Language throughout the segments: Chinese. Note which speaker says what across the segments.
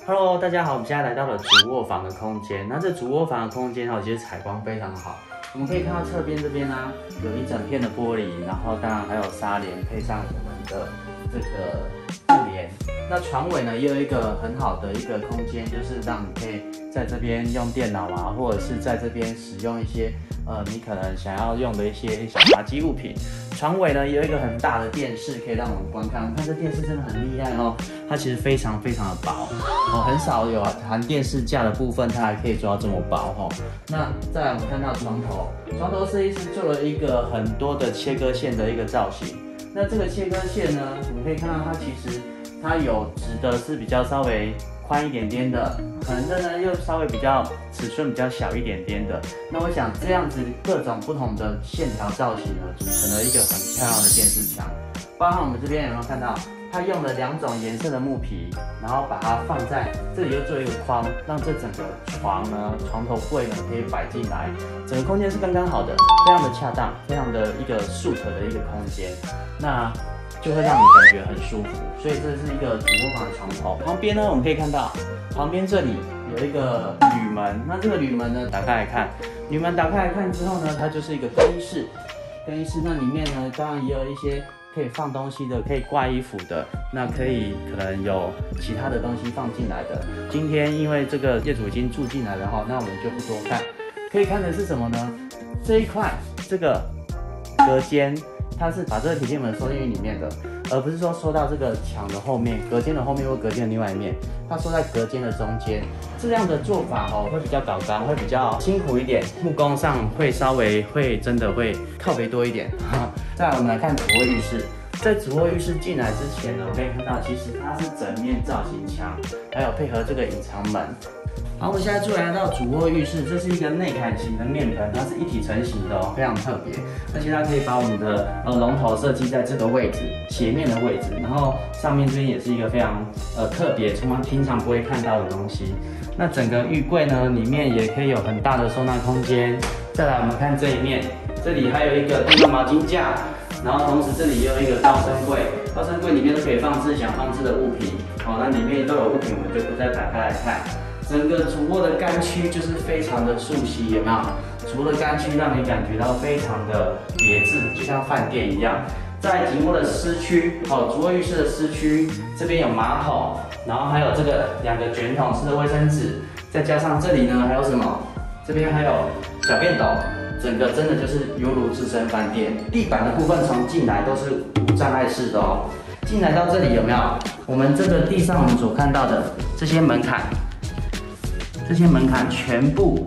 Speaker 1: Hello， 大家好，我们现在来到了主卧房的空间。那这主卧房的空间其实采光非常好。我们可以看到侧边这边啊，有一整片的玻璃，然后当然还有纱帘，配上我们的这个布帘。那床尾呢，也有一个很好的一个空间，就是让你可以在这边用电脑啊，或者是在这边使用一些你可能想要用的一些小茶几物品。床尾呢，也有一个很大的电视，可以让我们观看。我看这电视真的很厉害哦，它其实非常的薄哦，很少有含电视架的部分，它还可以做到这么薄哦。那再来我们看到床头设计师做了一个很多的切割线的一个造型。那这个切割线呢，你们可以看到它其实它有直的是比较稍微宽一点点的，横的呢又稍微比较尺寸比较小一点点的。那我想这样子各种不同的线条造型呢，组成了一个很漂亮的电视墙。包含我们这边有没有看到，它用了2种颜色的木皮，然后把它放在这里，又做一个框，让这整个床呢、床头柜呢可以摆进来，整个空间是刚刚好的，非常的恰当，非常的一个suit的一个空间。那就会让你感觉很舒服，所以这是一个主卧房的床头。旁边呢，我们可以看到，旁边这里有一个铝门。那这个铝门呢，打开来看，铝门打开来看之后呢，它就是一个更衣室。更衣室那里面呢，当然也有一些可以放东西的，可以挂衣服的，那可能有其他的东西放进来的。今天因为这个业主已经住进来了哈，那我们就不多看。可以看的是什么呢？这一块这个隔间。它是把这个铁线门收进去里面的，而不是说收到这个墙的后面、隔间的后面或隔间的另外一面，它收在隔间的中间。这样的做法会比较搞刚，会比较辛苦一点，木工上会真的会靠北多一点。再来我们来看主卧浴室，在主卧浴室进来之前呢，我可以看到其实它是整面造型墙，还有配合这个隐藏门。好，我们现在就来到主卧浴室，这是一个内坎型的面盆，它是一体成型的哦，非常特别。而且它可以把我们的龙头设计在这个位置，斜面的位置，然后上面这边也是一个非常特别，平常不会看到的东西。那整个浴柜呢，里面也可以有很大的收纳空间。再来我们看这一面，这里还有一个电动毛巾架，然后同时这里也有一个高身柜，高身柜里面都可以放置想放置的物品。好，那里面都有物品，我们就不再打开来看。整个主卧的干区就是非常的熟悉，有没有？主卧的干区让你感觉到非常的别致，就像饭店一样。在主卧的湿区，主卧浴室的湿区，这边有马桶，然后还有这个2个卷筒式的卫生纸，再加上这里呢还有什么？这边还有小便斗，整个真的就是犹如置身饭店。地板的部分从进来都是无障碍式的哦。进来到这里有没有？我们这个地上我们所看到的这些门槛。这些门槛全部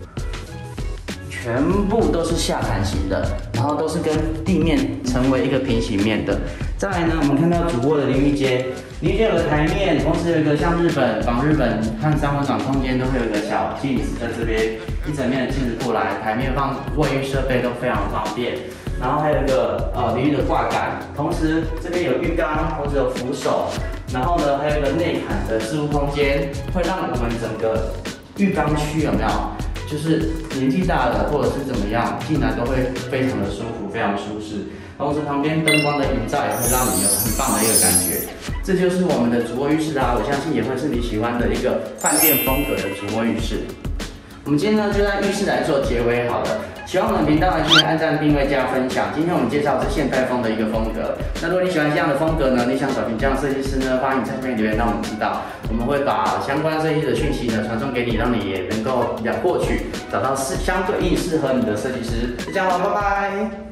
Speaker 1: 都是下坎型的，然后都是跟地面成为一个平行面的。再来呢，我们看到主卧的淋浴间，淋浴间有个台面，同时有一个像仿日本和3温暖空间都会有一个小镜子在这边，一整面的镜子过来，台面放卫浴设备都非常方便。然后还有一个淋浴的挂杆，同时这边有浴缸或者有扶手。然后呢，还有一个内坎的置物空间，会让我们整个浴缸区有没有，就是年纪大的或者是怎么样进来都会非常的舒服，非常舒适。同时旁边灯光的营造也会让你有很棒的一个感觉。这就是我们的主卧浴室啦，我相信也会是你喜欢的一个饭店风格的主卧浴室。我们今天呢就在浴室来做结尾好了。喜欢我们频道呢，记得按赞、订阅、加分享。今天我们介绍的是现代风的一个风格。那如果你喜欢这样的风格呢，你想找评这样的设计师呢，欢迎在下面留言让我们知道，我们会把相关设计的讯息呢传送给你，让你也能够获取找到相对应适合你的设计师。就这样了，拜拜。